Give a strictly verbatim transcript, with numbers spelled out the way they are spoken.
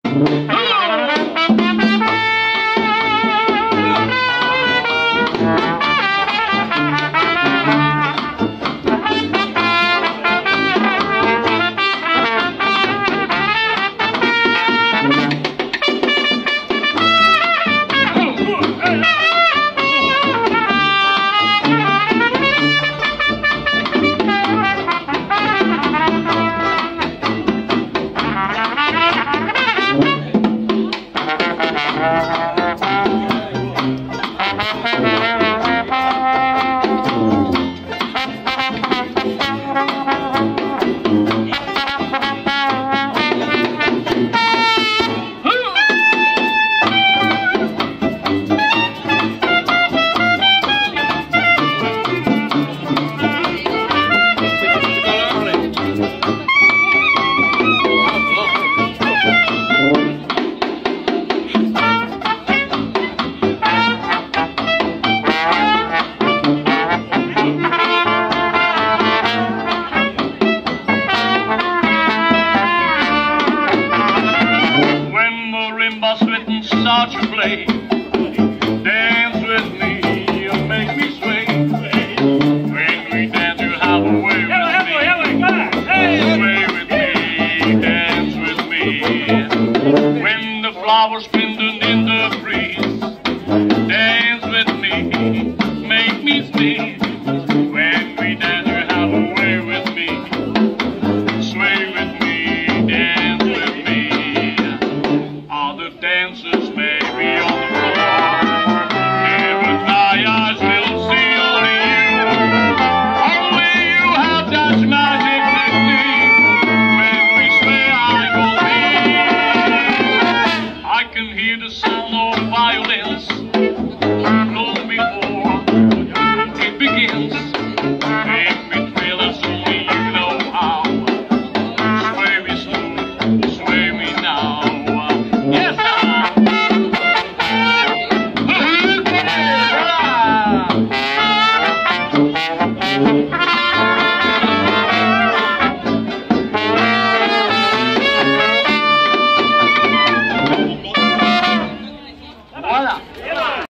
Start to play, dance with me, you make me sway. When we dance, you have a way with me. Sway with me, dance with me. When the flowers bending in the breeze, dance with me, make me sneeze. When we dance, you have a way with me. Sway with me, dance with me. All the dancers may be on the floor, yeah, but my eyes will see only you. Only you have that magic technique. When we sway, I go weak. I can hear the sound of violins long before it begins. It